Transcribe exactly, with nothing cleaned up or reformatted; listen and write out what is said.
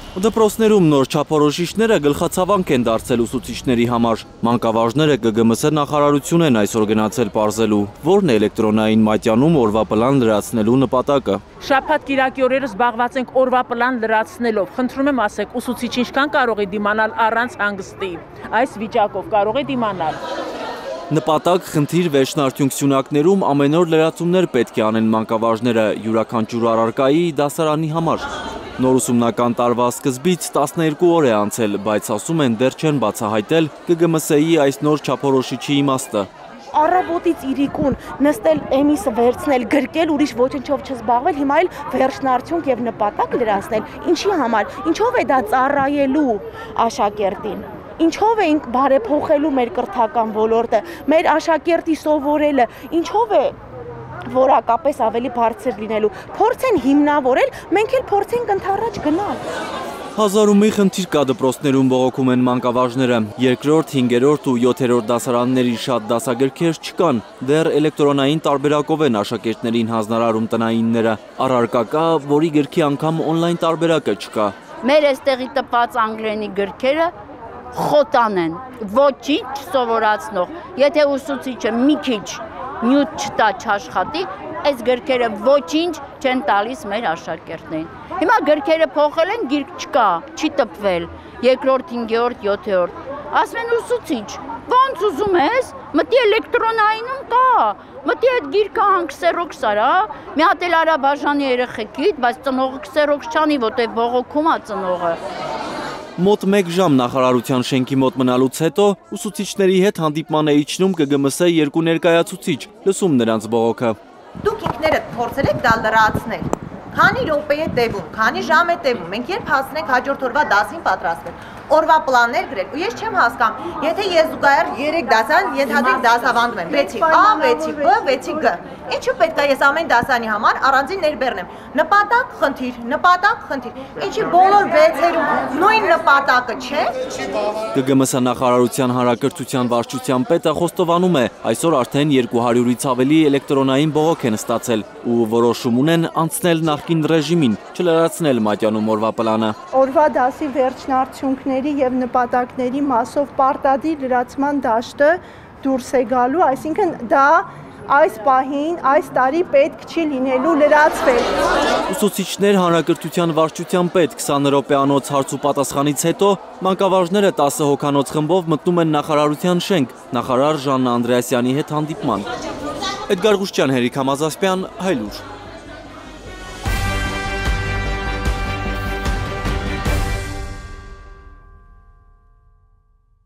Դպրոցներում նոր չափորոշիչները գլխացավանք են դարձել ուսուցիչների համար։ Մանկավարժները Գ Գ M S նախարարություն են այսօր գնացել պարզելու, որն է էլեկտրոնային մատյանում օրվա պլան լրացնելու նպատակը։ Շաբաթ կիրակի օրերը զբաղված ենք օրվա պլան լրացնելով։ Խնդրում եմ ասեք, ուսուցիչ ինչքան կարող է դիմանալ առանց հանգստի։ Այս վիճակով կարող է դիմանալ։ Նպատակ խնդիր վերջնարդյունք սյունակներում ամեն օր լրացումներ պետք է անեն մանկավարժները յուրաքանչյուր առարկայի դասարանի համար։ Նոր ուսումնական տարվա սկզբից տասներկու օր է անցել, բայց ասում են դեռ չեն բացահայտել Գ Գ M S-ի այս նոր չափորոշիչի իմաստը։ Առավոտից իրիկուն նստել էմիսը վերցնել, գրկել, ուրիշ ոչնչով չզբաղվել, հիմա էլ վերջնարդյունք եւ նպատակ լրացնել։ Ինչի համար, ինչով է դա ծառայելու աշակերտին։ Ինչով ենք բարեփոխելու մեր կրթական ոլորտը, մեր աշակերտի սովորելը, ինչով է որակապես ավելի բարձր լինելու։ Փորձ են հիմնավորել, մենք էլ փորձենք ընդառաջ գնալ։ Հազար ու մի խնդիր կա դպրոցներում բողոքում են մանկավարժները։ Երկրորդ, հինգերորդ ու յոթերորդ դասարանների շատ դասագրքեր չկան։ Դեռ էլեկտրոնային տարբերակով են աշակերտներին հանձնարարում տնայինները։ Առարկա կա, որի գրքի անգամ օնլայն տարբերակը չկա։ Մեր այստեղի տպած անգլերենի գրքերը խոտան են, ոչինչ սովորացնող։ Եթե ուսուցիչը մի քիչ նյութ չտա չաշխատի, այս գրքերը ոչինչ չեն տալիս մեր աշակերտներին։ Հիմա գրքերը փոխել են, գիրք չկա, չի տպվել, երկրորդ, հինգերորդ, յոթերորդ։ Ասում են ուսուցիչ, ոնց ուզում ես, մտի էլեկտրոնայինում կա, մտի այդ գիրքը հանգսերոք սարա, մի հատ էլ արա բաժանի երեխեքիդ, բայց ծնողը քսերոք չանի, որտեղ բողոքում է ծնողը։ Մոտ մեկ ժամ նախարարության շենքի մոտ մնալուց հետո ուսուցիչների հետ հանդիպման է իջնում Գ Գ M S երկու ներկայացուցիչ, լսում նրանց բողոքը։ Դուք ինքներդ փորձել եք դա լրացնել։ Քանի րոպե է տևում, քանի ժամ է տևում, մենք երբ հասնենք հաջորդ օրվա դասին պատրաստվել, օրվա պլաններ գրել, ու ես չեմ հասկանում, եթե ես զուգահեռ երեք դասան, ենթադրենք դասավանդում եմ, վեցի A, վեցի B, վեցի G, ինչու պետք է ես ամեն դասանի համար առանձին ներբեռնեմ, նպատակ խնդիր, նպատակ խնդիր, ինչի բոլոր վեցերում նույն նպատակը չէ։ Գ Գ M S նախարարության հանրակրթության վարչության պետը խոստովանում է, այսօր արդեն երկու հարյուրից ավելի էլեկտրոնային բողոք են ստացել ու որոշում ունեն անցնել նախկին ռեժիմին, չլրացնել մատյանում օրվա պլանը։ Օրվա դասի վերջնարդյունքների եւ նպատակների մասով պարտադիր լրացման դաշտը դուրս է գալու, այսինքն դա այս պահին, այս տարի պետք չի լինելու լրացվել։ Ուսուցիչներ հանրակրթության վարչության պետ քսան րոպեանոց հարց ու պատասխանից հետո մանկավարժները տասը հոգանոց խմբով մտնում են նախարարության շենք, նախարար Ժաննա Անդրեասյանի հետ հանդիպման։ Էդգար Ղուշչյան, Հերիկ Համազասպյան, Հայլուր։